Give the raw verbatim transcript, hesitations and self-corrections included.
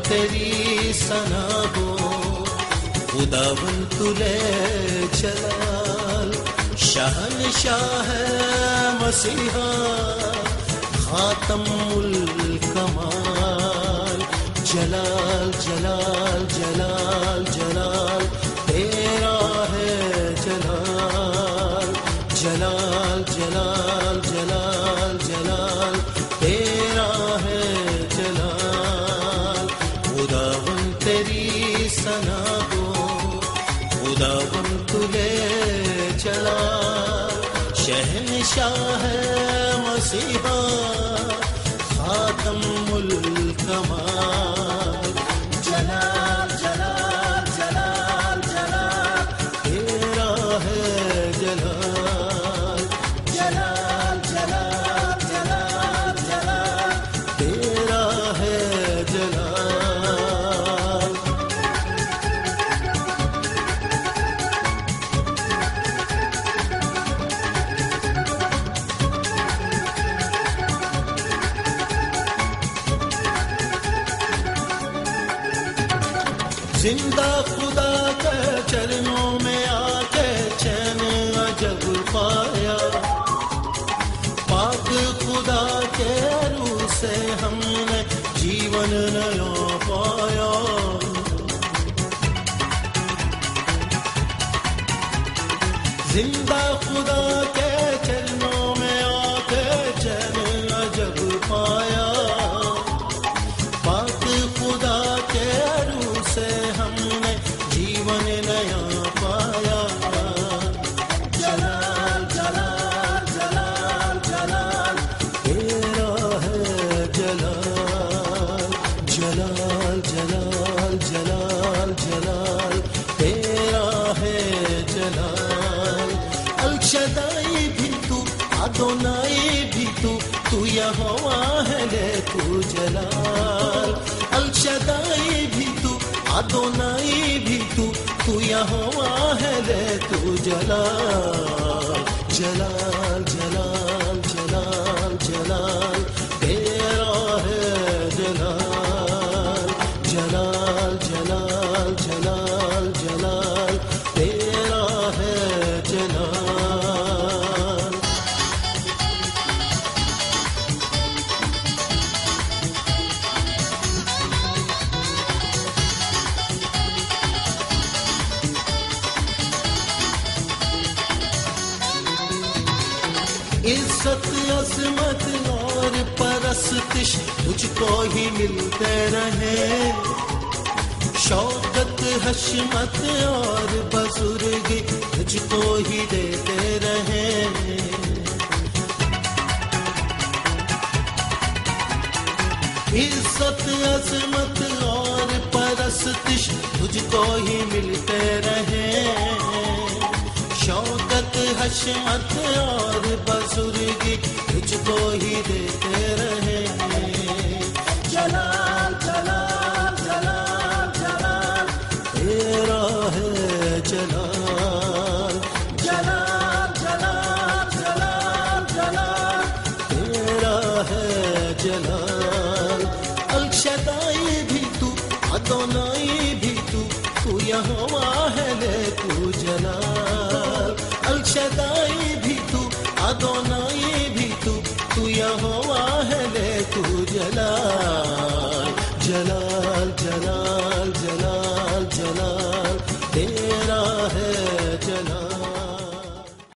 तेरी सना हो, खुदावन तुले जलाल, शहनशाह है मसीहा, खातमुल कमाल, जलाल जलाल जलाल जलाल तेरा है जलाल, जलाल जलाल जलाल जलाल तेरा है जलाल, खुदावन तेरी सना हो, खुदावन तुले जलाल, शहनशाह है मसीहा, खातमुल कमाल, जलाल जलाल जलाल जलाल तेरा है जलाल, जलाल जलाल जलाल जलाल तेरा है जलाल। जिंदा खुदा के चरणों में आके चैन अजब पाया, पाक खुदा के रूह से हमने जीवन नया पाया, जिंदा खुदा के चरणों में आके चैन अजब पाया, पाक खुदा के रूह से हमने जीवन नया पाया, जलाल जलाल जलाल जलाल तेरा है जलाल, जलाल जलाल जलाल जलाल तेरा है जलाल, अल-शदाई भी तू, अदोनाई भी तू, तू यहोवा है ले तू जलाल, अल-शदाई भी तू, अदोनाई भी तू, तू यहोवा है ले तू जलाल, जलाल जलाल जलाल जलाल तेरा है जलाल, जलाल जलाल जलाल जलाल तेरा है जलाल। इज्जत अजमत और परस्तिश तुझको ही मिलते रहे, शौकत हशमत और बुजुर्गी तुझको ही देते रहे, इज्जत अजमत और परस्तिश तुझको ही मिलते रहे, शौकत हशमत और बुजुर्गी तुझको ही देते रहे, जलाल जलाल जलाल जलाल तेरा है जलाल, जलाल जलाल जलाल जलाल तेरा है जलाल, अल-शदाई भी तू, अदोनाई भी तू, तू यहोवा है ले तू जलाल, अल-शदाई भी तू, अदोनाई भी तू, तू यहोवा